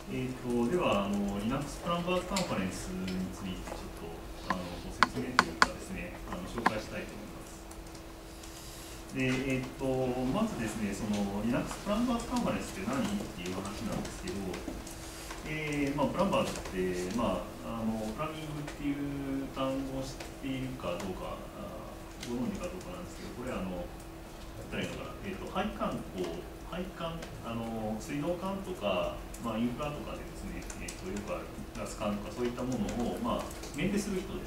ではLinux プランバーズカンファレンスについてちょっとご説明というかですね、紹介したいと思います。で、まずですね、その Linux プランバーズカンファレンスって何っていう話なんですけど、プランバーズって、プランニングっていう単語を知っているかどうか、ご存知かどうかなんですけど、これ言ったらいいのかな、配管、水道管とか、インフラとかでですね、よくあるガス管とかそういったものを、メンテする人です。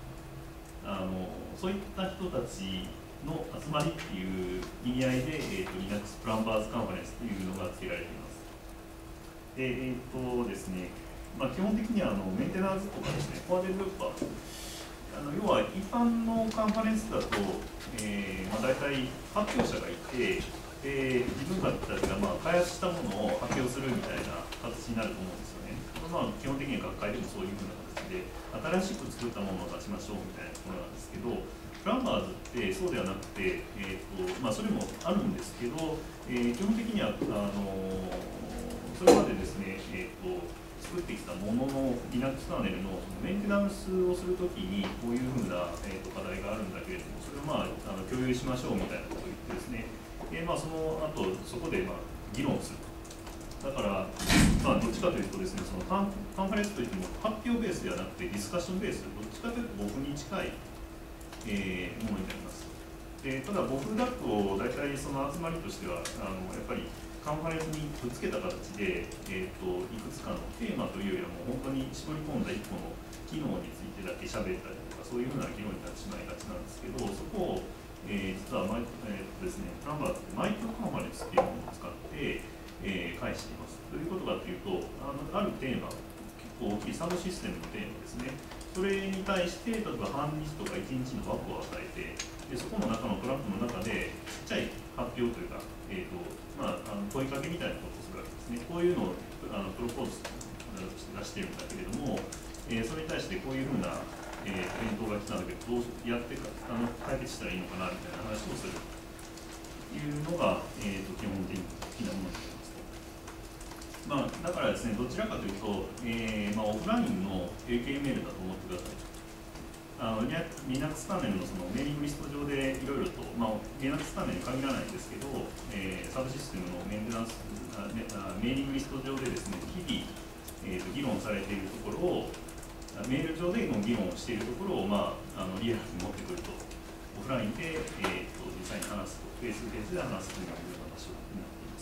そういった人たちの集まりっていう意味合いで、Linux プランバーズカンファレンスというのが付けられています。で、ですね、基本的にはメンテナンスとかですね、コアデベロッパー、要は一般のカンファレンスだと、大体発表者がいて、自分たちが開発したものを発表するみたいな形になると思うんですよね。基本的には学会でもそういうふうな形で、新しく作ったものを出しましょうみたいなところなんですけど、プランバーズってそうではなくて、それもあるんですけど、基本的にはそれまでですね、作ってきたものの Linux カーネルのメンテナンスをするときにこういうふうな、課題があるんだけれども、それを共有しましょうみたいなことを言ってですね、その後そこで議論する。だから、どっちかというとですね、そのカンファレンスといっても発表ベースではなくてディスカッションベース、どっちかというと僕に近い、ものになります。ただ僕だと大体その集まりとしてはやっぱりカンファレンスにくっつけた形で、いくつかのテーマというよりはもう本当に絞り込んだ1個の機能についてだけ喋ったりとか、そういうふうな議論になってしまいがちなんですけど、そこを、実はですね、プランバーズってマイクロカンファレンスっていうものを使って、返しています。どういうことかというと、あるテーマ、結構大きいサブシステムのテーマですね、それに対して、例えば半日とか1日の枠を与えて、そこの中のトラックの中で、ちっちゃい発表というか、問いかけみたいなことをするわけですね。こういうのをプロポーズ出しているんだけれども、それに対してこういうふうな、返答が来たんだけど、どうやって解決したらいいのかなみたいな話をするというのが、基本的なものになります。だからですね、どちらかというと、オフラインの AKML だと思ってください。Linux カーネルのそのメーリングリスト上でいろいろと、Linux カーネルに限らないんですけど、サブシステムのメンテナンス、メーリングリスト上でですね、日々、議論されているところを、メール上での議論をしているところを、リアルに持ってくると、オフラインで、実際に話すと、フェイスフェイスで話すというような場所にな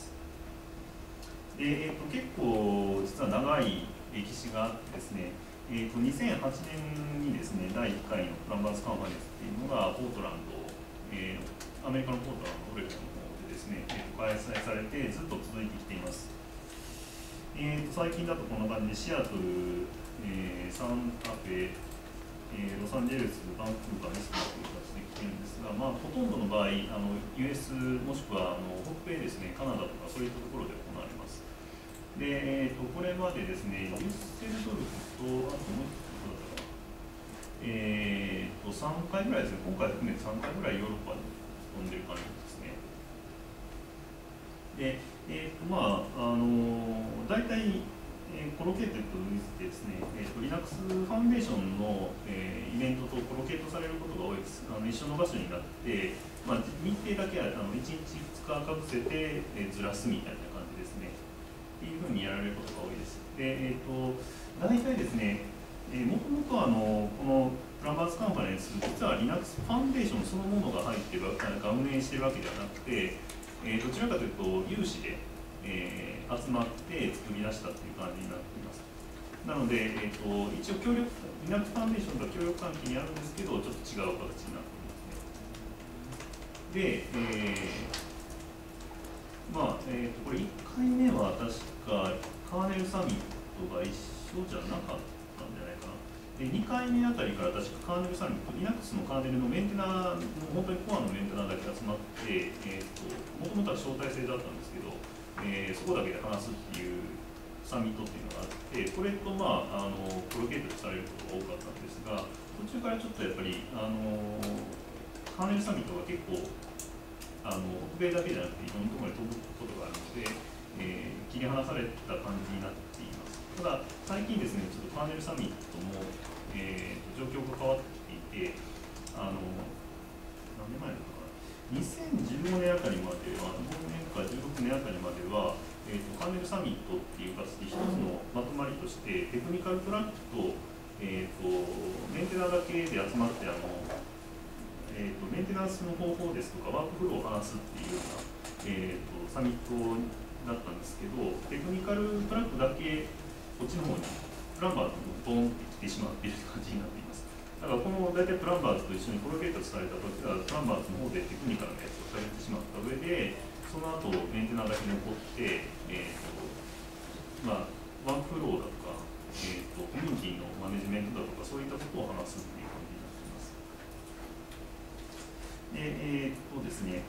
っています。結構、実は長い歴史があってですね、2008年にですね、第1回のプランバーズカンファレンスっていうのが、ポートランド、アメリカのポートランド、オレゴンの方でですね、開催されて、ずっと続いてきています。最近だとこんな感じで、シアトル、サンタフェ、ロサンゼルス、バンクーバー、ミスターという形で来ているんですが、ほとんどの場合、US もしくは北米ですね、カナダとかそういったところで行われます。で、これまでですね、デュッセルドルフと、あともう一つどこだったかな、3回ぐらいですね、今回含めて3回ぐらいヨーロッパに飛んでる感じですね。で、大体、コロケーテッドについてですね、Linux ファウンデーションの、イベントとコロケートされることが多いです。一緒の場所になって、日程だけは1日2日かぶせて、ずらすみたいな感じですね。っていうふうにやられることが多いです。で、大体ですね、もともとこのプランバーズカンファレンス、実は Linux ファウンデーションそのものが入ってる、が運営しているわけではなくて、どちらかというと、有志で、集まって作り出したという感じになっています。なので、一応Linux ファウンデーションとは協力関係にあるんですけど、ちょっと違う形になっていますね。で、これ1回目は確かカーネルサミットが一緒じゃなかったんじゃないかな。で、2回目あたりから確かカーネルサミット、Linux のカーネルのメンテナー、本当にコアのメンテナーだけ集まって、もともとは招待制だったんですけど、そこだけで話すっていうサミットっていうのがあって、これとプロケートされることが多かったんですが、途中からちょっとやっぱり、カーネルサミットが結構、北米だけじゃなくていろんなところに飛ぶことがあるので、切り離された感じになっていまただ、最近ですね、ちょっとカーネルサミットも、状況が変わっていて、何年前だったかな、2015年あたりまでは、15年か16年あたりまでは、カーネルサミットっていう形で一つのまとまりとして、テクニカルトラックと、メンテナーだけで集まって、メンテナンスの方法ですとか、ワークフローを話すっていうような、サミットだったんですけど、テクニカルトラックだけ、こっちの方にプランバーズもボンって来てしまっている感じになっています。だから、この大体プランバーズと一緒にプロゲートされたときは、プランバーズの方でテクニカルなやつをされてしまった上で、その後メンテナーだけ残って、ワークフローだとか、コミュニティのマネジメントだとか、そういったことを話すっていう感じになっています。ですね、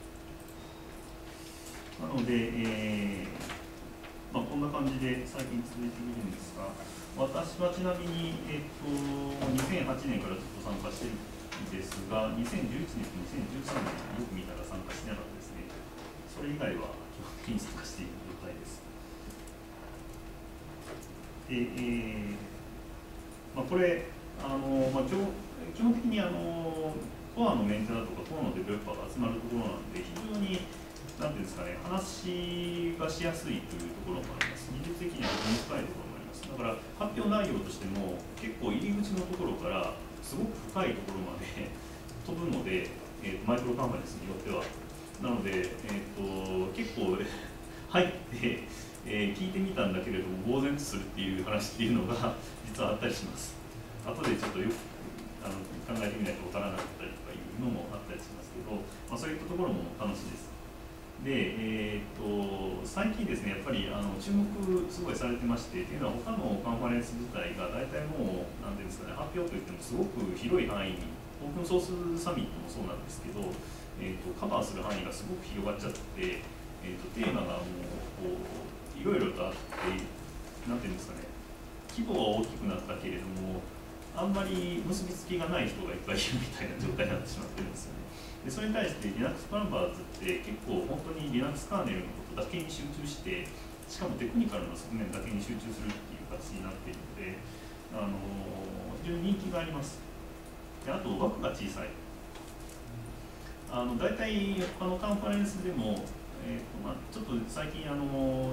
なので、こんな感じで最近続いているんですが、私はちなみに、2008年からずっと参加しているんですが、2011年と2013年、よく見たら参加してなかったですね。それ以外は基本的に参加している状態です。で、これ、基本的にコアのメンテナーとかコアのデベロッパーが集まるところなんで、非常になんていうんですかね、話がしやすいというところもあります。技術的には非常に深いところもあります。だから発表内容としても結構入り口のところからすごく深いところまで飛ぶので、マイクロカンファレンスによっては。なので、結構入って、聞いてみたんだけれども呆然とするっていう話っていうのが実はあったりします。後でちょっとよく考えてみないとわからなかったりとかいうのもあったりしますけど、そういったところも楽しいです。で、最近ですね、やっぱり注目すごいされてまして、というのは他のカンファレンス自体が大体もう、なんていうんですかね、発表といってもすごく広い範囲に、オープンソースサミットもそうなんですけど、カバーする範囲がすごく広がっちゃって、テーマがもういろいろとあって、なんていうんですかね、規模は大きくなったけれども、あんまり結びつきがない人がいっぱいいるみたいな状態になってしまってるんですよね。でそれに対して Linux プランバーズって結構本当に Linux カーネルのことだけに集中して、しかもテクニカルな側面だけに集中するっていう形になっているので、非常に人気があります。であと枠が小さい。大体他のカンファレンスでも、ちょっと最近日本の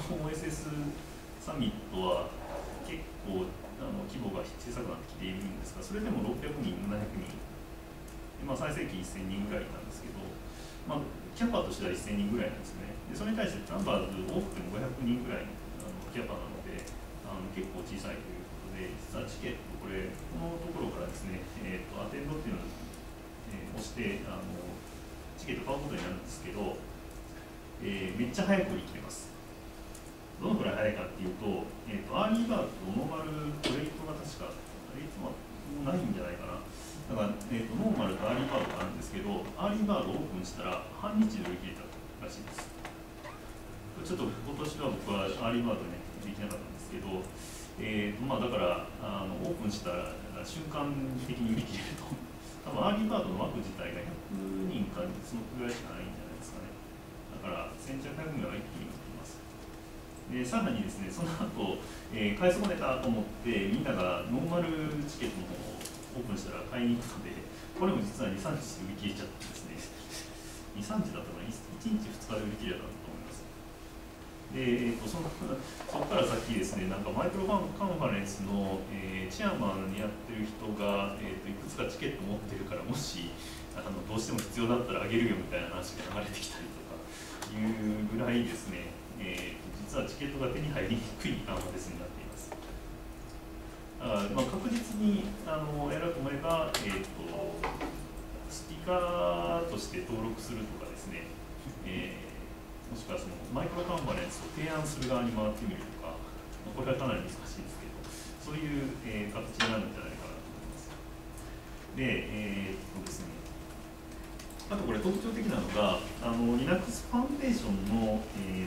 OSS サミットは結構規模が小さくなってきているんですが、それでも600人、700人、最盛期1000人ぐらいなんですけど、キャパとしては1000人ぐらいなんですね。でそれに対してプランバーズ多くても500人ぐらいのキャパなので、結構小さいということで、実はチケット、このところからですね、アテンドっていうのを、押してチケット買うことになるんですけど、めっちゃ早く売り切れます。どのくらい早いかっていうと、アーリーバードとノーマルレートが確か、レートはもうないんじゃないかな。だから、ノーマルとアーリーバードがあるんですけど、アーリーバードをオープンしたら半日で売り切れたらしいです。ちょっと今年は僕はアーリーバードね、できなかったんですけど、だからオープンしたら瞬間的に売り切れると。多分アーリーバードの枠自体が100人かそのくらいしかないんじゃないですかね。だから先着100名は一気に売っています。でさらにですね、その後、買い損ねたと思ってみんながノーマルチケットの方をオープンしたら買いに行くので、これも実は2、3日で売り切れちゃってですね、2、3日だったかな、1日、2日で売り切れたと思います。で、そこから先ですね、なんかマイクロカンファレンスの、チェアマンにやってる人が、いくつかチケット持ってるから、もしどうしても必要だったらあげるよみたいな話が流れてきたりとかいうぐらいですね、実はチケットが手に入りにくいカンファレンスになっています。確実にやろうと思えば、スピーカーとして登録するとかですね、もしくはそのマイクロカンファレンスを提案する側に回ってみるとか、これはかなり難しいですけど、そういう、形になるんじゃないかなと思います。で、ですね、あとこれ特徴的なのが、Linux ファンデーションの、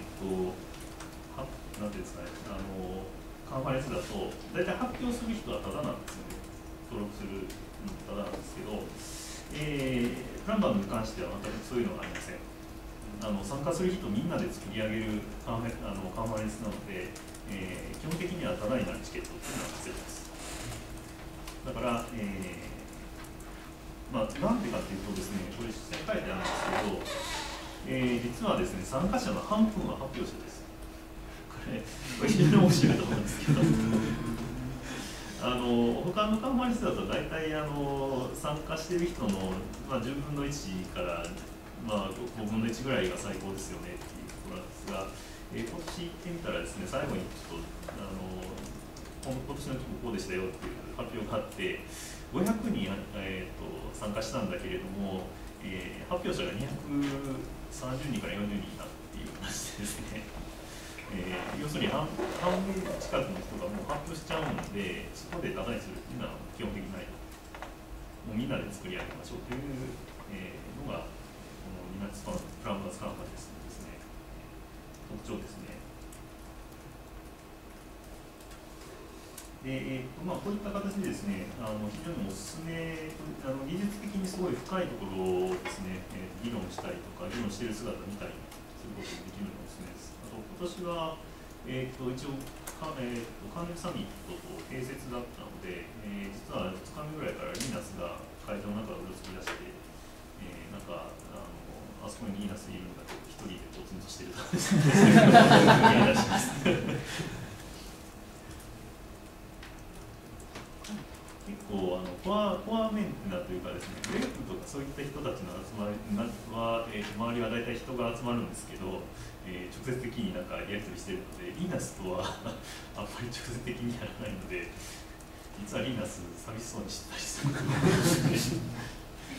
なんていうんですかね、カンファレンスだと、大体発表する人はタダなんですよね。登録するのもタダなんですけど、プランバーに関しては全くそういうのがありません。 参加する人みんなで作り上げるカンファレンスなので、基本的には多大なるチケットっていうのは稼ぎます。だから、なんでかっていうとですね、これ実際書いてあるんですけど、実はですね、参加者の半分は発表者です。これ非常に面白いと思うんですけど他のカンファレンスだと大体参加している人の、10分の1から5分の1ぐらいが最高ですよねっていうところなんですが、今年行ってみたらですね、最後にちょっと今年のこうでしたよっていう発表があって、500人、参加したんだけれども、発表者が230人から40人いたっていう話でですね、要するに半分近くの人がもう発表しちゃうので、そこでタダにするっていうのは基本的にないと。もうみんなで作り上げましょうという、のが、このリナックスプランバーズカンファレンスのですね、特徴ですね。でこういった形でですね、非常におすすめ、技術的にすごい深いところをですね、議論したりとか、議論している姿を見たりすることができるのがおすすめです。あと今年は、一応カーネルサミットと併設だったので、実は2日目ぐらいからリーナスが会場の中をうろつき出して、あそこにリーナスいるんだけど、一人でポツンとしてると見え出します。結構コアメンテナというかですね、グレープとかそういった人たちの集まりは、周りは大体人が集まるんですけど、直接的にやり取りしているので、リーナスとはあんまり直接的にやらないので、実はリーナス寂しそうにしてたりするかもしれない。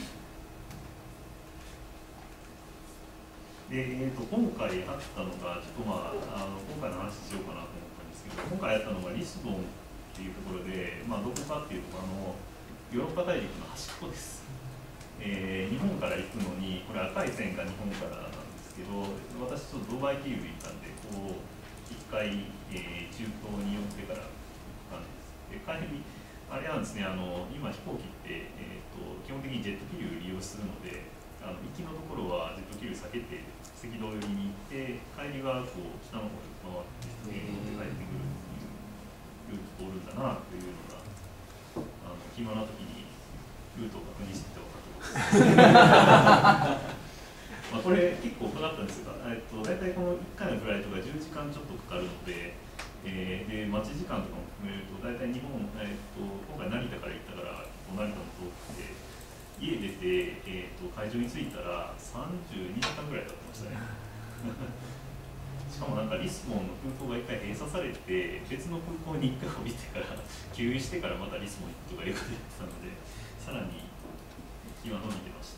で今回あったのが、ちょっと今回の話しようかなと思ったんですけど、今回あったのがリスボンっていうところで、どこかっていうとヨーロッパ大陸の端っこです。日本から行くのに、これ赤い線が日本からなんですけど、私ちょっとドバイ経由で行ったんで、一回、中東に寄ってから行ったんです。帰り、あれなんですね、今飛行機って、基本的にジェット気流を利用するので、行きのところはジェット気流避けて赤道寄りに行って、帰りは北の方に回ってジェット気流に乗って帰ってくるっていうルートを通るんだなというのが、暇な時にルートを確認してて分かったことです。これ結構かかったんですが、大体この1回のフライトが10時間ちょっとかかるので、で待ち時間とかも含めると、大体日本、今回成田から行ったから、成田も遠くて、家出て、会場に着いたら32時間ぐらい経ってましたね。しかもリスボンの空港が1回閉鎖されて、別の空港に1回降りてから、給油してからまたリスボン行くとかいうことやってたので、さらに気は伸びてました。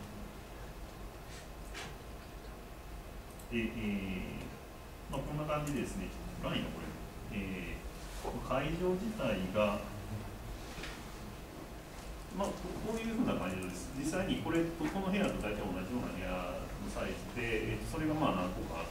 で、こんな感じでですね、ラインのこれ、会場自体が、こういうふうな感じです。実際にこの部屋と大体同じような部屋のサイズで、それが何個かあって、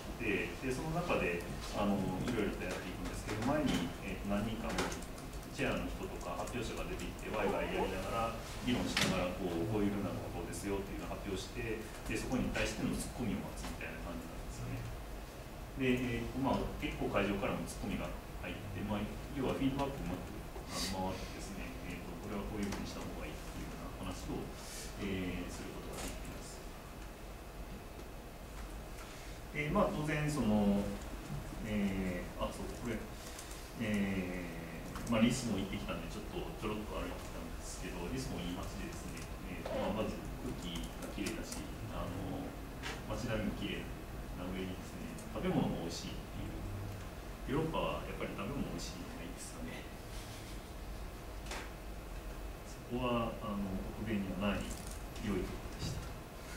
でその中でいろいろとやっていくんですけど、前に、何人かのチェアの人とか発表者が出てきて、ワイワイやりながら、議論しながらこういうふうなのがこうですよっていうのを発表して、でそこに対してのツッコミを待つみたいな感じなんですよね。で、結構会場からもツッコミが入って、要はフィードバックも回ってですね、これはこういうふうにした方がいいっていうような話を、することができます。当然これ、リスボン行ってきたんでちょろっと歩いてきたんですけど、リスボンいい街でですね、まず空気がきれいだし、街並みもきれいな上にですね、食べ物も美味しいっていう、ヨーロッパはやっぱり食べ物美味しいじゃないですかね。そこは北米にはない良いところでした。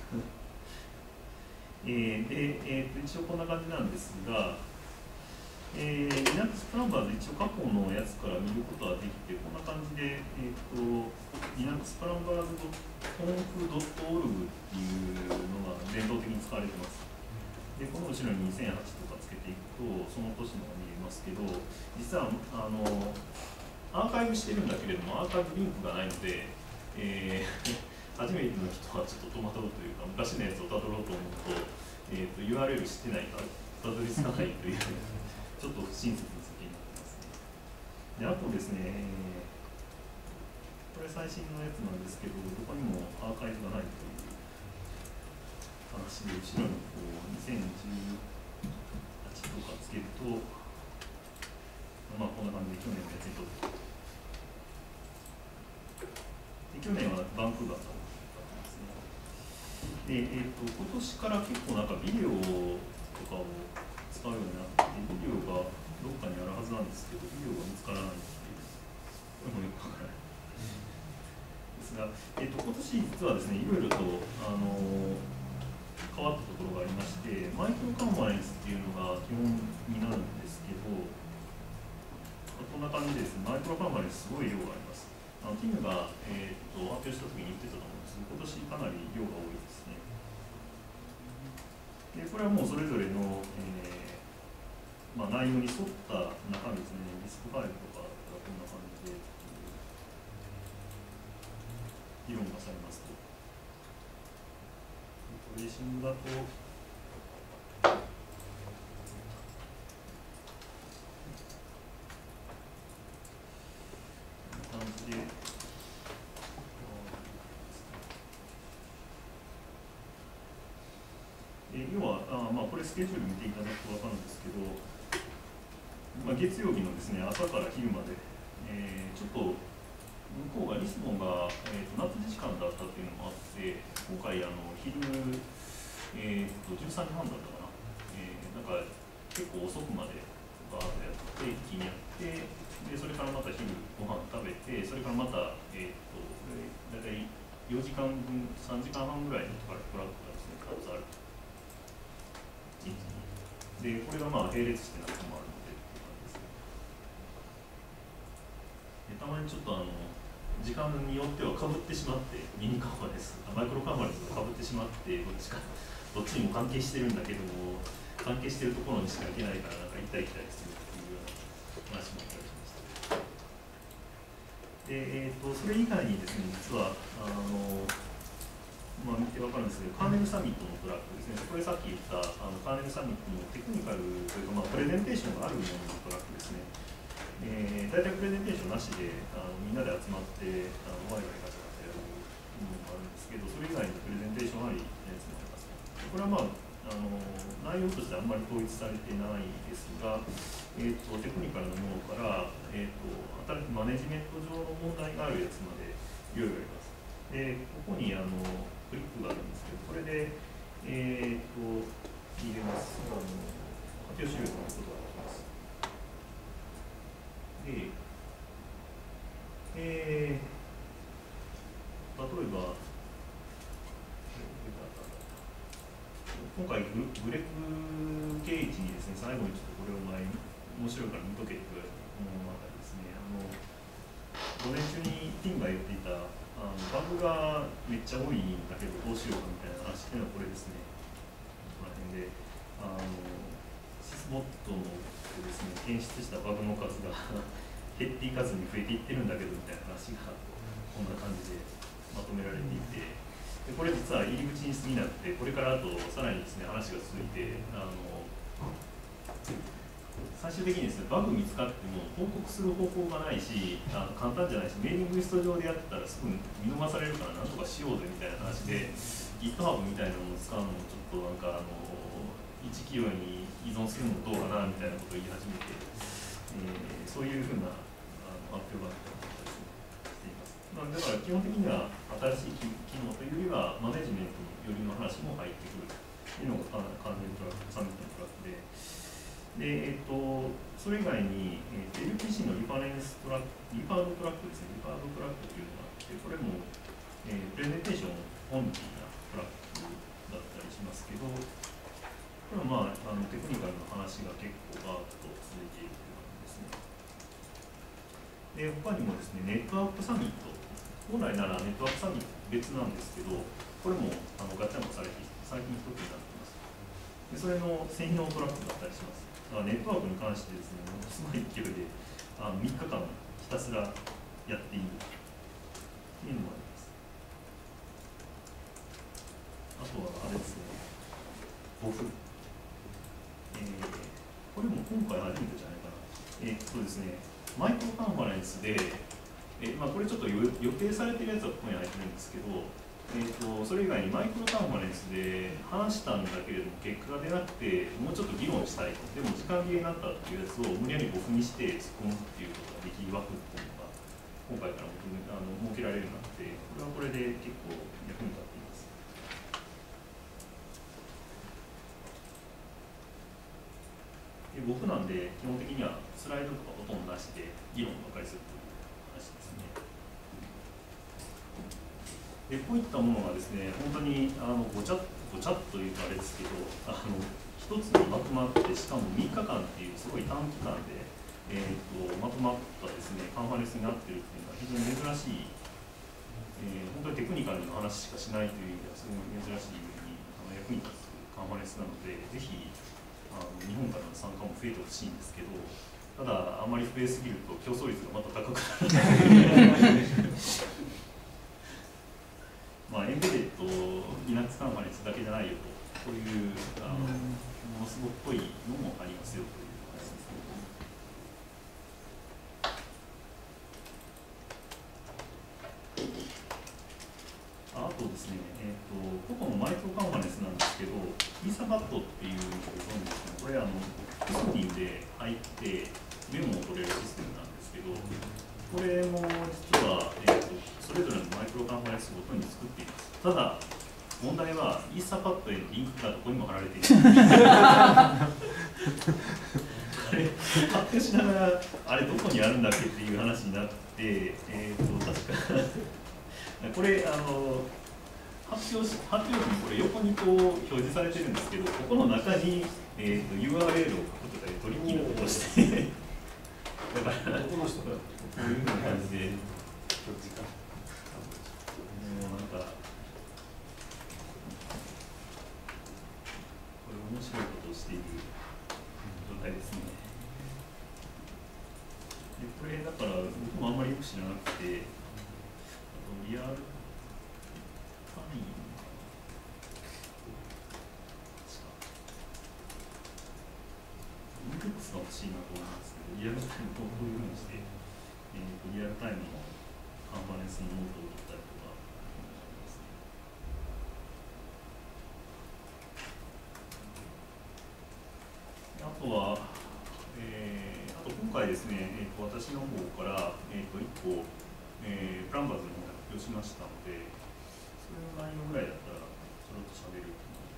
一応こんな感じなんですが、リナックスプランバーズ一応過去のやつから見ることはできて、こんな感じで、リナックスプランバーズ.conf.org っていうのが伝統的に使われてます。で、この後ろに2008とかつけていくと、その年のが見えますけど、実はアーカイブしてるんだけれども、アーカイブリンクがないので、初めての人はちょっと戸惑うというか、昔のやつをたどろうと思うと、 URL 知ってないとたどり着かないというちょっと不親切な設計になってますね。であとですね、これ最新のやつなんですけど、どこにもアーカイブがないという話で、後ろにこう2018とかつけると、まあこんな感じで去年のやつにとって、去年はバンクーバーだったんですね。で、今年から結構なんかビデオとかを使うようになって、ビデオがどっかにあるはずなんですけど、ビデオが見つからないっていう、これもよくわからない。ですが、今年実はですね、いろいろと、変わったところがありまして、マイクロカンファレンスっていうのが基本になるんですけど、こんな感じでですね、マイクロカンファレンスすごい量があります。ティムが、発表したときに言ってたと思うんですけど、今年かなり量が多いですね。でこれはもうそれぞれの、まあ、内容に沿った中身ですね、リスクファイルとかがこんな感じで議論がされますと。レーシングだと、こんな感じで、要はまあ、これスケジュール見ていただくと分かるんですけど、まあ、月曜日のですね、朝から昼まで、ちょっと向こうがリスボンが、夏時間だったっていうのもあって、今回昼、13時半だったかな、なんか結構遅くまでバーッとやって、一気にやって、でそれからまた昼ご飯食べて、それからまた、大体4時間分、3時間半ぐらいのトラックがですね、2つある。で、これがまあ並列してなくもあるのでっていう感じですね。でたまにちょっと時間によってはかぶってしまって、ミニカンファレンス、マイクロカンファレンスがかぶってしまって、どっちにも関係してるんだけども、関係してるところにしか行けないから、なんか行ったり来たりするっていうような話もあったりしました。で、それ以外にですね、実は、まあ、見て分かるんですけど、カーネルサミットのトラックですね、これさっき言ったカーネルサミットのテクニカルというか、まあ、プレゼンテーションがあるもののトラックですね。大体プレゼンテーションなしでみんなで集まってワイワイガチャガチャやるものがあるんですけど、それ以外のプレゼンテーションありのやつもあります。これはまあ内容としてあんまり統一されてないですが、テクニカルなものから、マネジメント上の問題があるやつまでいろいろあります。で、ここにクリックがあるんですけど、これで、入れます。発表資料のことができます。で、例えば、今回グレッグ・ケイチにですね、最後にちょっとこれを面白いから見とけって言われたものがですね、午前中にティンが言っていたバグがめっちゃ多いんだけどどうしようかみたいな話っていうのはこれですね。この辺でシスボットのですね、検出したバグの数が減っていかずに増えていってるんだけどみたいな話がこんな感じでまとめられていて、でこれ実は入り口に過ぎなくて、これからあとさらにですね話が続いて、最終的にですね、バグ見つかっても報告する方法がないし、簡単じゃないし、メーリングリスト上でやってたらすぐ見逃されるからなんとかしようぜみたいな話で、GitHub みたいなのを使うのもちょっとなんか一企業に依存するのもどうかなみたいなことを言い始めて、そういうふうな発表があったりしています。だから基本的には新しい機能というよりはマネジメントよりの話も入ってくるというのが関連トラック、サミットのトラックで。でそれ以外に、LPC のリファレンストラック、リファードトラックですね、リファードトラックというのがあって、これも、プレゼンテーションオンリーなトラックだったりしますけど、これはまあ、テクニカルな話が結構バーッと続いているという感じですね。で、他にもですね、ネットワークサミット、本来ならネットワークサミット別なんですけど、これもガチャンコされて、最近一つになっています。で、それの専用トラックだったりします。ネットワークに関してですね、ものすごい勢いで3日間ひたすらやっているというのもあります。あとはあれですね、 ボフ、これも今回初めてじゃないかな。ですね、マイクロカンファレンスで、これちょっと予定されてるやつはここに入ってるんですけど、それ以外にマイクロカンファレンスで話したんだけれども結果が出なくてもうちょっと議論したいと、でも時間切れになったっていうやつを無理やりボフにして突っ込むっていうことができる枠っていうのが今回から設けられるようになって、これはこれで結構役に立っています。で僕なんで基本的にはスライドとかほとんど出して議論ばかりするという話ですね。でこういったものがですね、本当にごちゃっというとあれですけど、一つにまとまって、しかも3日間っていうすごい短期間で、まとまったですね、カンファレンスになっているっていうのは非常に珍しい、本当にテクニカルな話しかしないという意味ではすごい珍しいように役に立つカンファレンスなので、ぜひ日本からの参加も増えてほしいんですけど、ただあまり増えすぎると競争率がまた高くなるエンベデッド、Linux カンファレンスだけじゃないよと、こういうものすごく濃いのもありますよという話ですね。あとですね、個々のマイクロカンファレンスなんですけど、イーサバットっていうのをご存知ですね、これ複数人で入ってメモを取れるシステムなんですけど、これも実は、それぞれのマイクロカンファレンスごとに作っています。ただ、問題はイーサパッドへのリンクがどこにも貼られている。あれ、発表しながら、あれどこにあるんだっけっていう話になって、確か、これ、発表時にこれ横にこう表示されてるんですけど、ここの中に、URL を書くとかいうトリッキーなことをして、だから、こういうふうな感じで、もうなんか、これ面白いことをしている状態ですね。でこれだから僕もあんまりよく知らなくて、リアルタイムインデックスが欲しいなと思いますけど、リアルタイムをこういうふうにして、リアルタイムのカンファレンスのノートを取ったりとか、あとは、あと今回ですね、私の方から、1個、プランバーズの方で発表しましたので、それの内容ぐらいだったら、ちょろっと喋ると思います。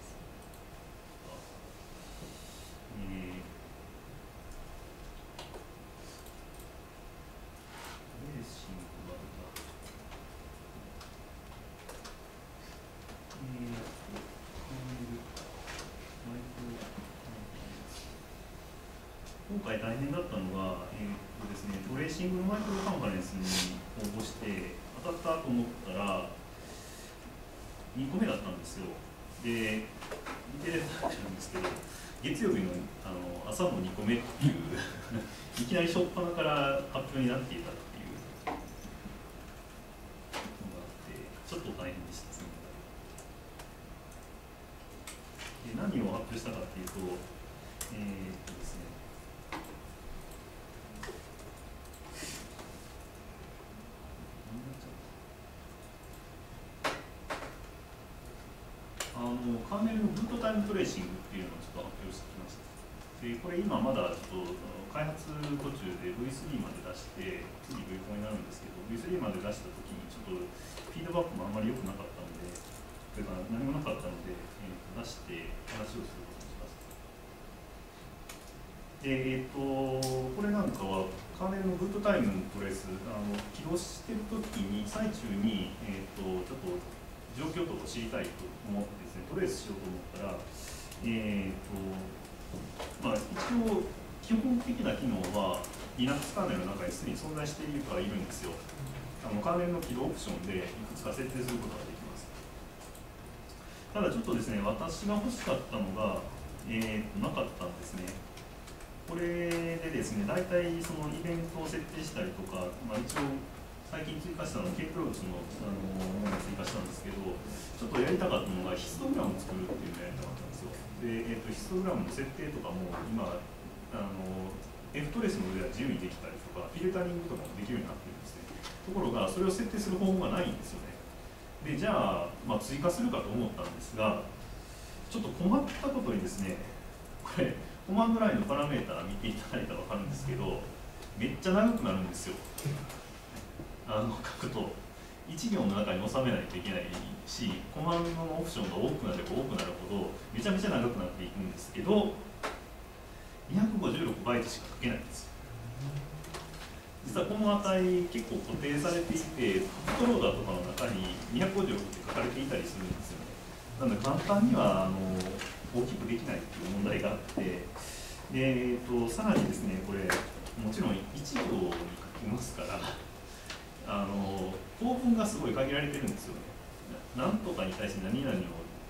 今回大変だったのが、ですね、トレーシングのマイクロカンファレンスに応募して当たったと思ったら2個目だったんですよ。で、見てるだけなんですけど、月曜日の、朝の2個目っていういきなり初っ端から発表になっていたっていうのがあって、ちょっと大変でした。で何を発表したかっていうと、ですね、カーネルのブートタイムトレーシングっていうのをちょっと発表してきました。でこれ今まだちょっと開発途中で V3 まで出して、次 V4 になるんですけど、V3 まで出したときにちょっとフィードバックもあんまり良くなかったので、それから何もなかったので、出して話をすることにしました。で、これなんかはカーネルのブートタイムのトレース、起動してるときに、最中に、ちょっと状況とか知りたいと思ってですね、トレースしようと思ったら、一応、基本的な機能は Linux カーネルの中にすでに存在しているからいるんですよ。カーネルの起動オプションでいくつか設定することができます。ただちょっとですね、私が欲しかったのが、なかったんですね。これでですね、大体そのイベントを設定したりとか、一応最近追加したの、K プローチの、ものを追加したんですけど、ちょっとやりたかったのが、ヒストグラムを作るっていうのをやりたかったんですよ。で、ヒストグラムの設定とかも、今、F トレスの上は自由にできたりとか、フィルタリングとかもできるようになってるんですね。ところが、それを設定する方法がないんですよね。で、じゃあ、追加するかと思ったんですが、ちょっと困ったことにですね、これ、コマンドラインのパラメータ見ていただいたら分かるんですけど、めっちゃ長くなるんですよ。書くと1行の中に収めないといけないし、コマンドのオプションが多くなれば多くなるほどめちゃめちゃ長くなっていくんですけど、256バイトしか書けないんですよ。実はこの値結構固定されていて、フットローダーとかの中に256って書かれていたりするんですよね。なので簡単には大きくできないっていう問題があって、でさらにですね、これもちろん1行に書きますから構文がすごい限られてるんですよね。なんとかに対して何々を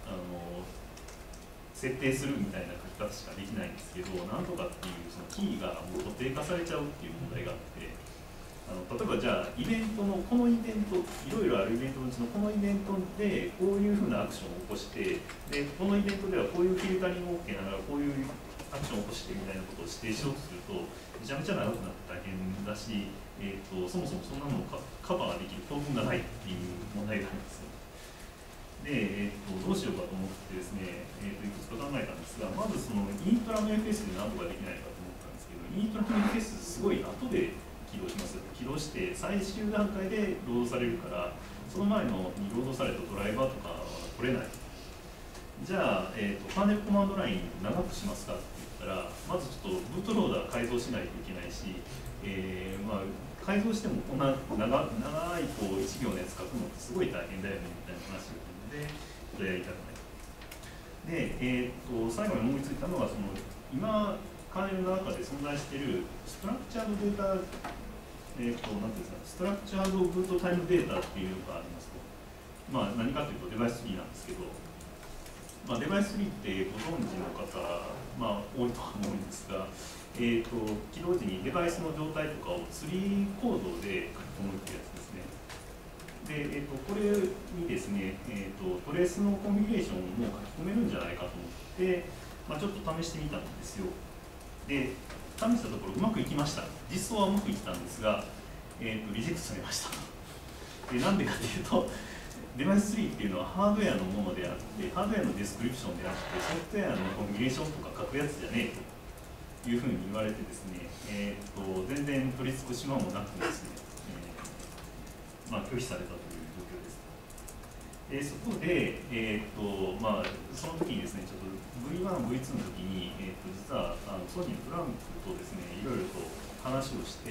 設定するみたいな書き方しかできないんですけど、なんとかっていうそのキーがもう固定化されちゃうっていう問題があって、例えばじゃあイベントのこのイベント、いろいろあるイベントのうちのこのイベントでこういうふうなアクションを起こして、でこのイベントではこういうフィルタリングを OK ながらこういうアクションを起こしてみたいなことを指定しようとするとめちゃめちゃ長くなって大変だし、そもそもそんなものをカバーできる構文がないっていう問題があるんですよ。で、どうしようかと思ってですね、いくつか考えたんですが、まずそのイントラの FS で何とかできないかと思ったんですけど、イントラの FS すごい後で起動します。起動して最終段階でロードされるから、その前のにロードされたドライバーとかは取れない。じゃあ、カーネルコマンドライン長くしますかって言ったら、まずちょっとブートローダー改造しないといけないし、改造してもこんな長いこう1行のやつ書くのってすごい大変だよねみたいな話があるので、ちょっとやりたくない。で、最後に思いついたのは、その今、カーネルの中で存在しているストラクチャードデータ、なんていうんですか、ストラクチャードブートタイムデータっていうのがありますと。何かというとデバイス3なんですけど、デバイス3ってご存知の方、多いとは思うんですが、起動時にデバイスの状態とかをツリーコードで書き込むってやつですね。で、これにですね、トレースのコンビネーションも書き込めるんじゃないかと思って、ちょっと試してみたんですよ。で、試したところうまくいきました。実装はうまくいったんですが、リジェクトされました。で、なんでかというと、デバイス3っていうのはハードウェアのものであって、ハードウェアのディスクリプションであって、ソフトウェアのコンビネーションとか書くやつじゃねえというふうに言われてですね、全然取り付く島もなくですね、拒否されたという状況です。そこで、その時にですね、ちょっと V1、V2 の時に、実はソニーのフランクとですね、いろいろと話をして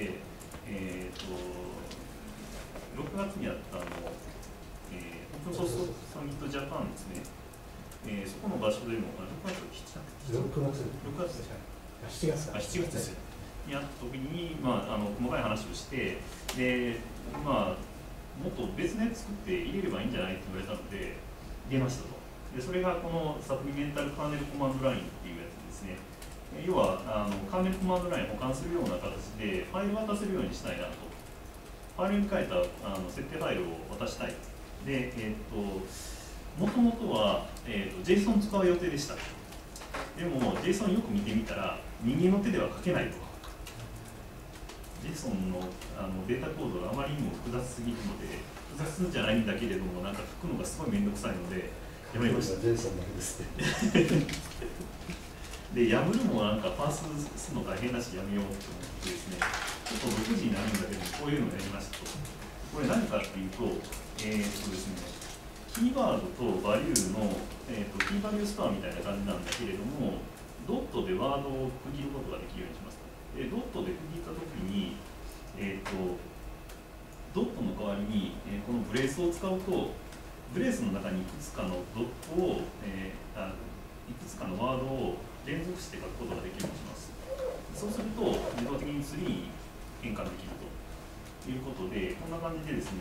、6月にあったオープンソースサミットジャパンですね、そこの場所でも、6月ですよ。にあった時に、細かい話をして、で、もっと別のやつ作って入れればいいんじゃないって言われたので、入れましたと。で、それがこのサプリメンタルカーネルコマンドラインっていうやつですね。要はカーネルコマンドラインを保管するような形で、ファイルを渡せるようにしたいなと。ファイルに書いた設定ファイルを渡したい。で、もともとは、JSON 使う予定でした。でも、JSON よく見てみたら、人間の手では書けないと。JSON のデータコードがあまりにも複雑すぎるので、複雑じゃないんだけれども、書くのがすごい面倒くさいので、やめました。 JSON だけですね。 で、破るもパースするの大変だし、やめようと思ってですね、ちょっと6時になるんだけど、こういうのをやりましたと。これ何かっていうと、ですね、キーワードとバリューの、キーバリューストアみたいな感じなんだけれども、ドットでワードを区切ることができるようにしますと。で、ドットで区切ったときに、ドットの代わりに、このブレースを使うと、ブレースの中にいくつかのドットを、いくつかのワードを連続して書くことができるようにします。そうすると、自動的にツリーに変換できるということで、こんな感じでですね、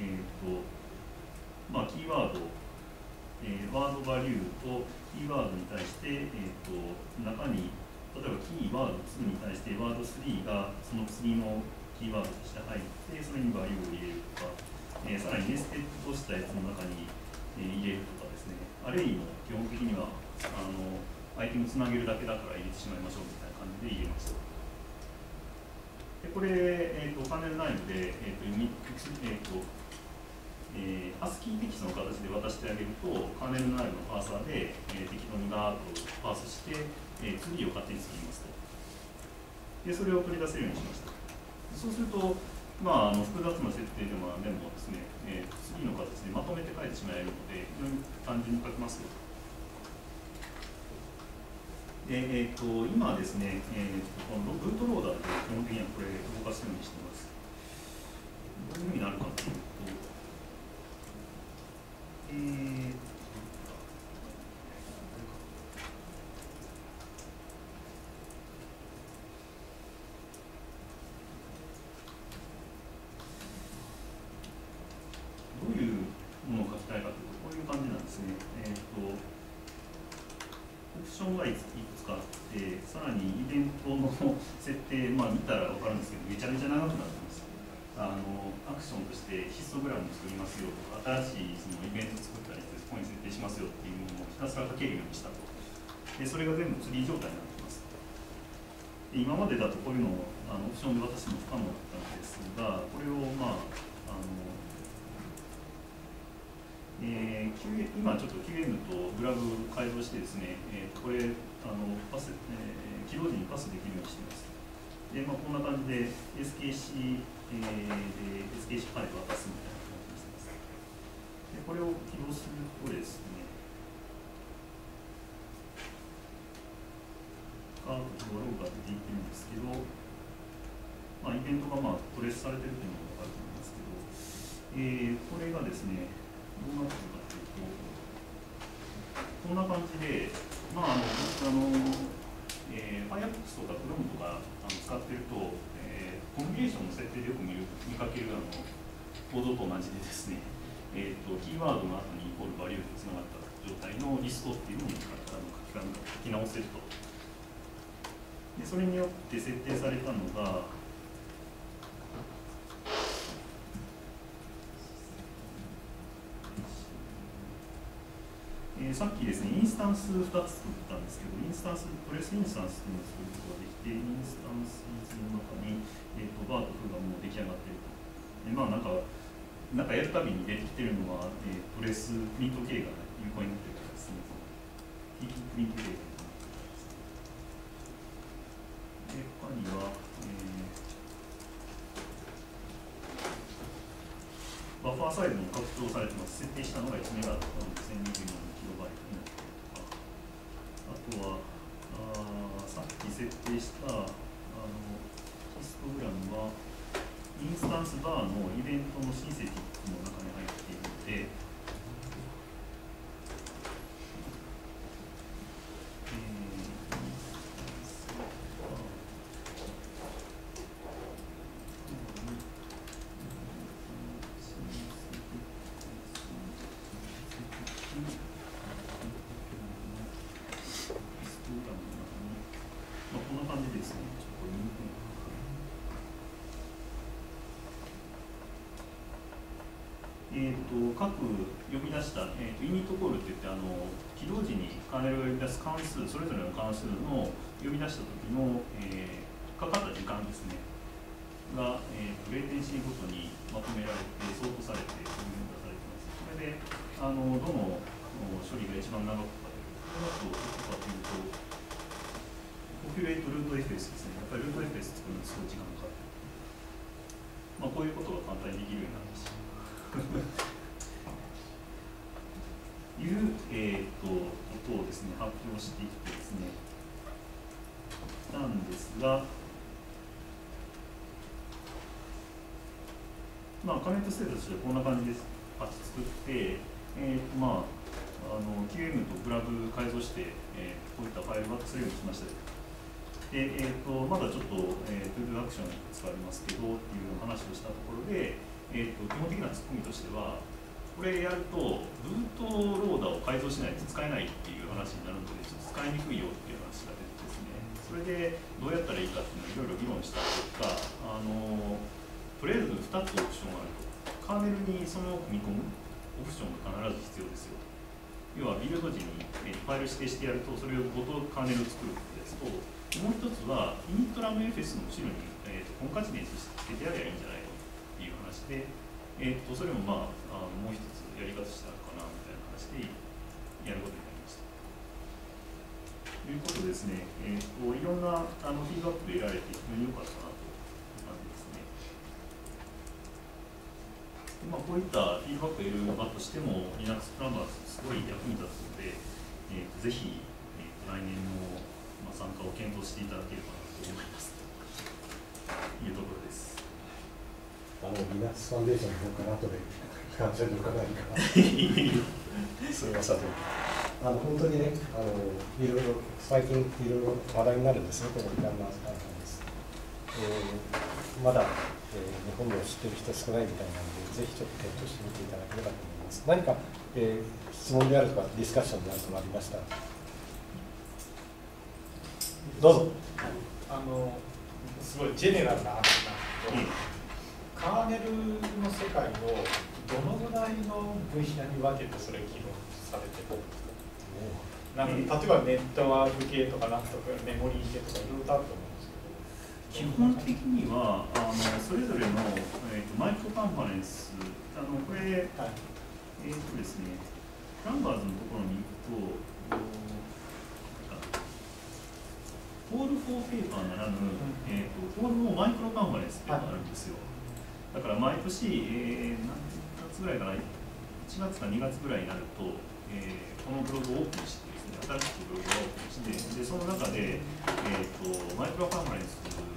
キーワード、ワードバリューとキーワードに対して、中に、例えばキーワード2に対してワード3がその次のキーワードとして入って、それにバリューを入れるとか、さらにネステッドとしたやつの中に、入れるとかですね、アレイも基本的にはアイテムつなげるだけだから入れてしまいましょうみたいな感じで入れました。でこれ、カーネル内部で、アスキーテキストの形で渡してあげると、カーネル内部のパーサーで、適当にガーッとパースして、ツリーを勝手に作りますと。で、それを取り出せるようにしました。そうすると、複雑な設定でもですね、次の形でまとめて書いてしまえるので、非常に単純に書きますよ。で、今ですね、このルートローダーで基本的にはこれ動かすようにしています。どういうふうになるかというと、どういうものを書きたいかというと、こういう感じなんですね。オプションがいくつかあって、さらにイベントの設定、見たら分かるんですけど、めちゃめちゃ長くなってます。アクションとしてヒストグラムを作りますよとか、新しいそのイベント作ったりして、そこに設定しますよっていうものをひたすら書けるようにしたと。で、それが全部ツリー状態になっています。で、今までだとこういうのをオプションで渡すの不可能だったんですが、これを今ちょっと QM とグラブ改造してですね、これ起動時にパスできるようにしています。で、こんな感じで SKC、SKC ファイル渡すみたいな感じにしてます。で、これを起動するとですね、カードとローが出ていってるんですけど、イベントがトレースされてるというのが分かると思いますけど、これがですね、どうなってるかというと、こんな感じで、Firefox とか Chrome とか使ってると、コンビネーションの設定でよく見かけるコードと同じでですね、キーワードの後にイコールバリューでつながった状態のリストっていうのを書き直せると。で、それによって設定されたのが、さっきですね、インスタンス2つ作ったんですけど、プレスインスタンスというのを作ることができて、インスタンスの中に、バーとフーがもう出来上がっていると。で、なんかやるたびに出てきてるのは、プレスプリント系が有効になっているからですね、TP プリント系が有効になっている。で、他には、バッファーサイズも拡張されてます。設定したのが1メガだったので、1024キロバイトになっているとか、あとは、さっき設定したヒストグラムは、インスタンスバーのイベントのシンセティックの中に入っているので、こんな感じですね。各呼び出した、ユニットコールといって起動時にカーネルが呼び出す関数、それぞれの関数の呼び出した時の、かかった時間ですねが、レーテンシーごとにまとめられて、相当されて、分類化されています。それでどの処理が一番長くかというと、ポピュレートルート FS ですね。やっぱりルート FS 作るのにすごい時間かかる。こういうことが簡単にできるようになりました。ことをですね、発表していってですね、なんですが、カメントステータスとしてはこんな感じです。パッチ作って、QM とグラブ改造して、こういったファイルバックするようにしました。で、まだちょっと、トゥードゥアクションに使われますけどっていう話をしたところで、基本的なツッコミとしては、これやると、ルートローダーを改造しないと使えないっていう話になるので、ちょっと使いにくいよっていう話が出てですね、そそれでどうやったらいいかっていうのをいろいろ議論した結果、とりあえず2つオプションがあると。カーネルにその組み込むオプションが必ず必要ですよ。要はビルド時にファイル指定してやると、それをごとカーネルを作ることですと、もう一つはイニットラム FS の後ろにコンカチネンスしてつけてやればいいんじゃないのっていう話で、それももう一つやり方したのかなみたいな話でやることになりました。ということですね、いろんなフィードバックで得られて非常に良かったなという感じですね。でこういったフィードバックを得る場としても Linux プランバーズすごい役に立つので、ぜひ、来年の、参加を検討していただければなと思いますというところです。 Linux ファンデーションの方から後で感謝の伺いからすみません。本当にね、いろいろ最近いろいろ話題になるんですね、このプランナーズカンファレンス。まだ、日本では知ってる人少ないみたいなので、ぜひちょっと検討してみていただければと思います。何か、質問であるとかディスカッションであるとかありましたら。どうぞ。 すごいジェネラルな話なんですけど、カーネルの世界をどのぐらいの分野に分けてそれ議論されてるんですか？例えばネットワーク系とかなんとかメモリー系とかいろいろあると思うんですけど、 基本的にはそれぞれの、マイクロカンファレンス、これ、ですね、プランバーズのところに行くと、コールフォーペーパーならぬ、コールフォーマイクロカンファレンスっていうのがあるんですよ。だから毎年、何月ぐらいかな、1月か2月ぐらいになると、このブログをオープンしてですね、新しくブログをオープンして、でその中で、マイクロカンファレンスを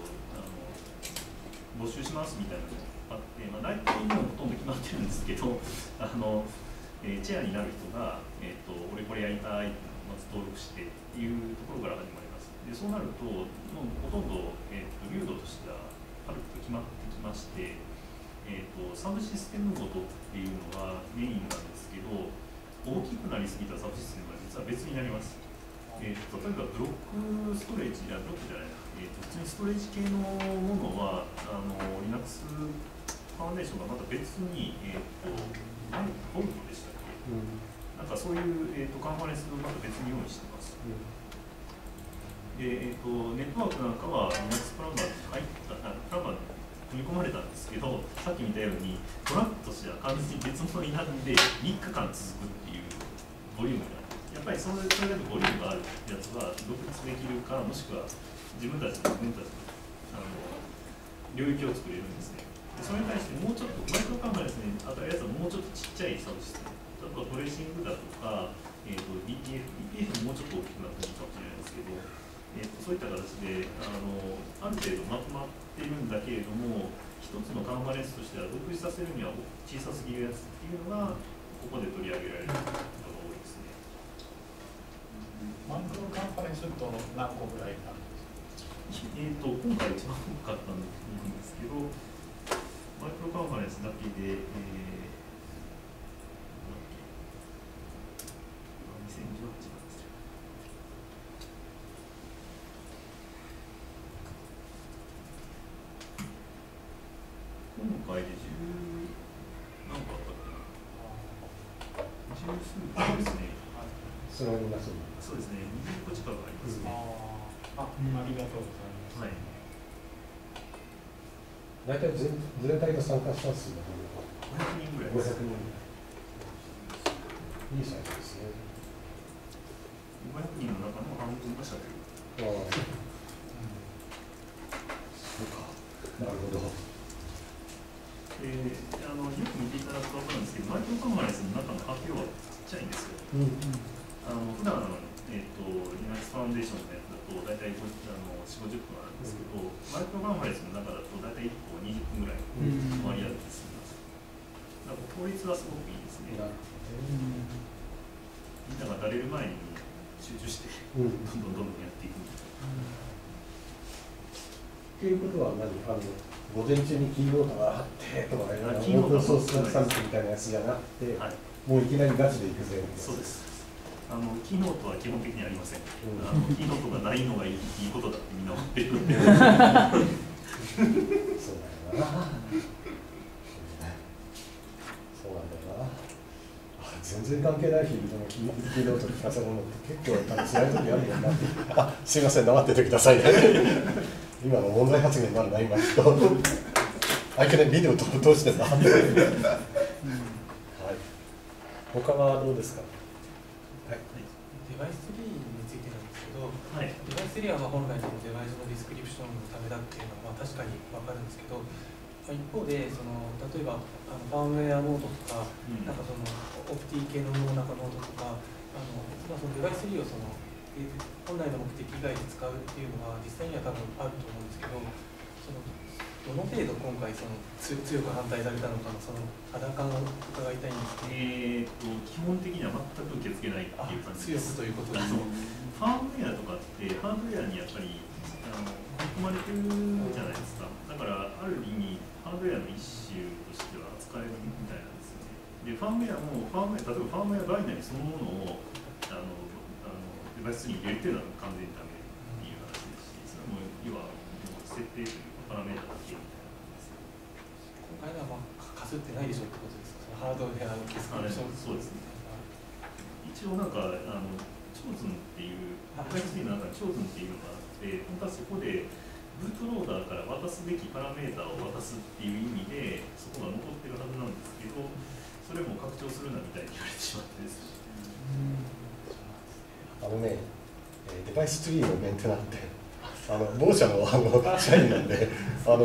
募集しますみたいなのがあって、大体もうほとんど決まってるんですけど、チェアになる人が、俺これやりたいってまず登録してっていうところから始まります。でそうなると、もうほとんど、流度としてはある程度決まってきまして、サブシステムごとっていうのがメインなんですけど、大きくなりすぎたサブシステムは実は別になります。例えばブロックストレージ、ブロックじゃないな、普通にストレージ系のものはLinux ファウンデーションがまた別に、ボルトでしたっけ、なんかそういう、カンファレンスをまた別に用意してます。でネットワークなんかは Linux プランバーに入ったプランバーに組み込まれたんですけど、さっき見たようにトラックとしては完全に別物になるんで3日間続くっていうボリュームがやっぱりそれだけボリュームがあるやつは独立できるか、もしくは自分たちの領域を作れるんですね。でそれに対してもうちょっとマイクロカンファレンスに当たるやつはもうちょっとちっちゃいサブシステム、例えばトレーシングだとか、BPF ももうちょっと大きくなっていいかもしれないですけど、そういった形である程度まとまっているんだけれども、一つのカンファレンスとしては独立させるには小さすぎるやつっていうのがここで取り上げられることが多いですね。 マイクロカンファレンスと何個ぐらいなんですか？ 今回一番多かったんですけど、マイクロカンファレンスだけで、2018年ですよ。今回で10何個あったっけな、十数個ですね。 それは皆さん。 そうですね、20個近くありますね。 ありがとうございます。 はい。 大体全体の参加者数が 500人ぐらいです。 500人。いいサイズですね。 500人の中の半分がしゃべる。 そうか。なるほど。 よく見ていただくと分かるんですけど、マイクロカンファレンスの中の発表はちっちゃいんですよ。普段Linux ファウンデーションのやつだと大体4、50分あるんですけど、マイクロカンファレンスの中だと大体1個20分ぐらいの割合で済みます。だから効率はすごくいいですね。みんなが慣れる前に集中して、どんどんやっていく。 ということは午前中にキーノートがあってとか、オープンソースサミットみたいなやつじゃなくて、もういきなりガチでいくぜ。 そうです。 キーノートは基本的にありません。キーノートがないのがいいことだってみんな思っているので。 そうだよな。そうなんだよな。全然関係ないフィールドのキーノート聞かせるものって結構辛い時あるよな。あ、すいません、黙っててくださいね。今の問題発言になるな、今ちょっと。相手ね、ビデオを通してんだ。はい。他はどうですか。 はい。デバイスツリーについてなんですけど、 はい、 デバイスツリーは本来のデバイスのディスクリプションのためだっていうのは確かに分かるんですけど、一方で例えばファームウェアノードとか、なんかそのオプティ系のなんかノードとか、そのデバイスツリーを本来の目的以外で使うっていうのは実際には多分あると思うんですけど、どの程度今回強く反対されたのかのその肌感を伺いたいんですけど。 基本的には全く受け付けないっていう感じです。 強くということです。 ファームウェアとかってハードウェアにやっぱり組み込まれてるじゃないですか。だからある意味ハードウェアの一種としては扱えるみたいなんですよね。でファームウェアも例えばファームウェアバイナリそのものをデバイスに入れてるのは完全にダメっていう話ですし、それも要は設定というかパラメータだけみたいな感じです。 今回はかすってないでしょうってことですか。ハードウェアのディスクリプション。 そうですね。一応なんかチョーズンっていうデバイスになんかチョーズンっていうのがあって、本当はそこでブートローダーから渡すべきパラメータを渡すっていう意味でそこが残ってるはずなんですけど、それも拡張するなみたいに言われてしまってですし。 デバイスツリーのメンテナって某社の社員なんで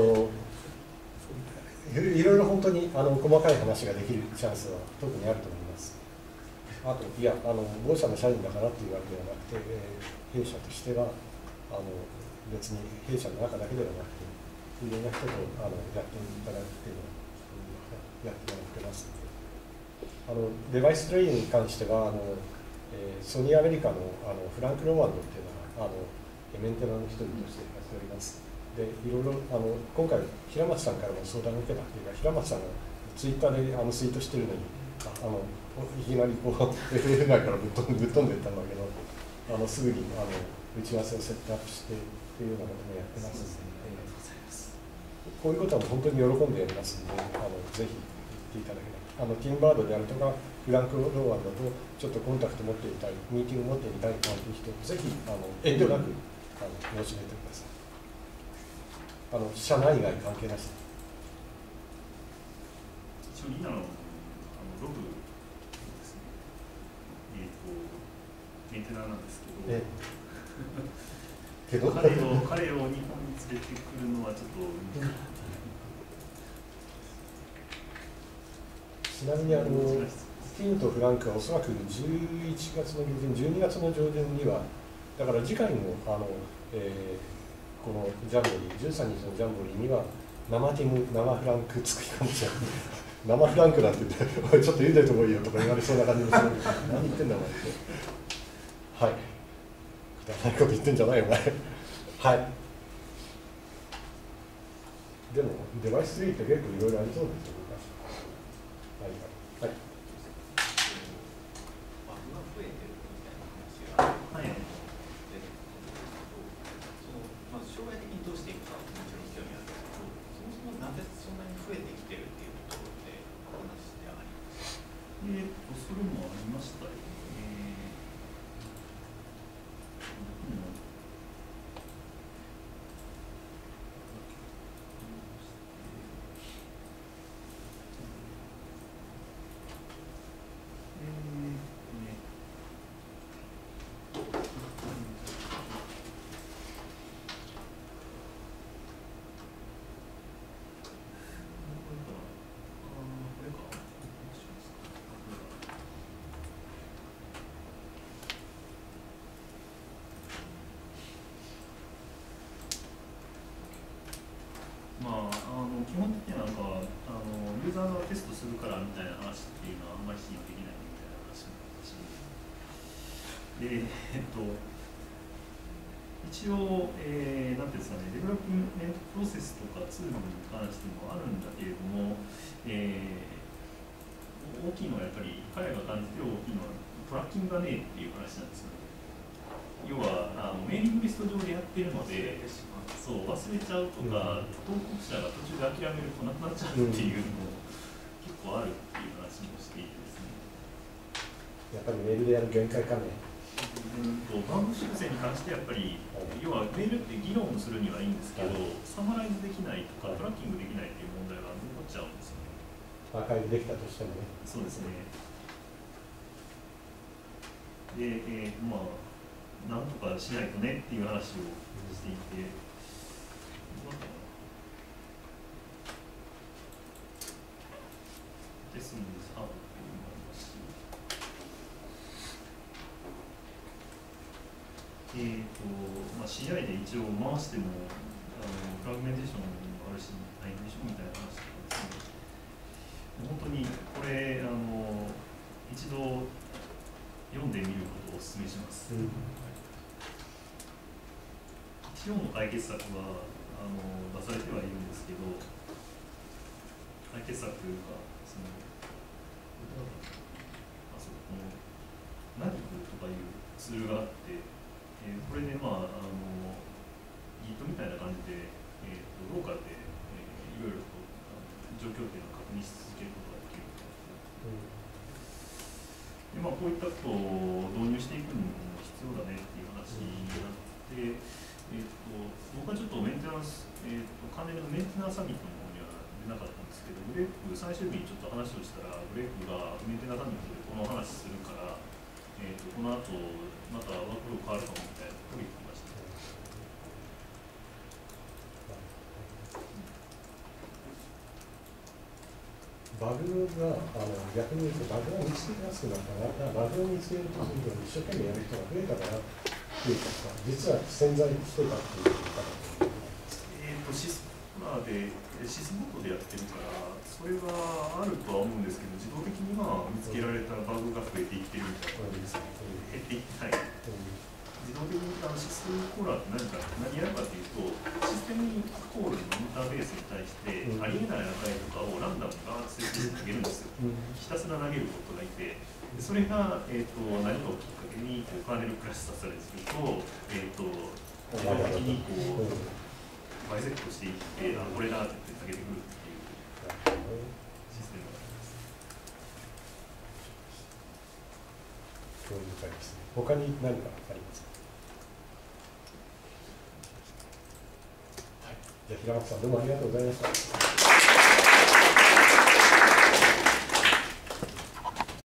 いろいろ本当に細かい話ができるチャンスは特にあると思います。あといや某社の社員だからっていうわけではなくて、弊社としては別に弊社の中だけではなくていろんな人とやっていただくっていうのをやってもらってますので、デバイスツリーに関してはソニーアメリカのフランク・ロマンドっていうのはメンテナーの一人としてやっております。でいろいろ今回平松さんからも相談を受けたっていうか、平松さんがツイッターでツイートしてるのにいきなりFF 外からぶっ飛んでいったんだけど、すぐに打ち合わせをセットアップしてっていうようなこともやってますので、こういうことは本当に喜んでやりますので、ぜひ言っていただければ、ティンバードであるとかフランク・ローワンドとちょっとコンタクト持っていたい、ミーティング持っていたいという人、ぜひ遠慮なく申し出てください。社内外関係なし。 一応リナのログですね。メンテナーなんですけど、彼を日本に連れてくるのはちょっとちなみにティンとフランクはおそらく11月の上旬、12月の上旬には、だから次回のこのジャンボリー、13日のジャンボリーには生ティム、生フランクつくかもしれない。生フランクなんて言って、おいちょっと茹でてもいいよとか言われそうな感じもするけど、何言ってんだお前って。はい。くだらないこと言ってんじゃないよお前。はい。でもデバイス3って結構いろいろありそうですよ。はい。 それもありましたよね。基本的にはなんかユーザーがテストするからみたいな話っていうのはあんまり信用できないみたいな話もあったし、で一応、なんていうんですかね、デベロップメントプロセスとかツールに関してもあるんだけれども、大きいのはやっぱり彼が感じて大きいのはトラッキングがねえっていう話なんですよね。要はメーリングリスト上でやってるので、そう忘れちゃうとか、投稿者が途中で諦めるとなくなっちゃうっていうのも結構あるっていう話もしていてですね。 やっぱりメールでやる限界かね。 バグ修正に関してやっぱり、要はメールって議論するにはいいんですけど、サマライズできないとか、トラッキングできないっていう問題が残っちゃうんですよね。 アーカイブできたとしてもね。 そうですね。で、なんとかしないとねっていう話をしていて、ですので、ハードっていうのもありますし、CI で一応回しても、フラグメンテーションもあるし、ないでしょみたいな話とかですね。本当にこれ、一度読んでみることをお勧めします。一応の解決策は出されてはいるんですけど、解決策というか、このナビクとかいうツールがあって、これでGit みたいな感じで、ローカルで、いろいろと状況っていうのを確認し続けることができるで、こういったことを導入していくのも必要だねっていう話になって、僕はちょっとメンテナンス、関連のメンテナンスサミットの方には出なかったんですけど、グレープ最終日にちょっと話をしたら、グレープがメンテナンスサミットでこの話するから、この後またワークフロー変わるかもみたいなことを言ってました。 バグが逆に言うとバグが見つけやすくなったら、バグを見つけるとすると一生懸命やる人が増えたからっていうか、実は潜在してたっていう方シスコーナーでシスボットでやってるから、それはあるとは思うんですけど、自動的に見つけられたバグが増えていってるみたいな感じですね。減っていってない。自動的にシスコーナーって何やるかというと、システムインコールのインターフェースに対して、ありえない値とかをランダムにバーッと設定して投げるんですよ。ひたすら投げることがいて、それが、何かをきっかけにカーネルクラッシュさせたりすると、自動的にバイセットしていって、これだって言って下げてくるっていうシステムがあります。 興味深いですね。他に何かありますか。はい、じゃあ平松さんどうもありがとうございました。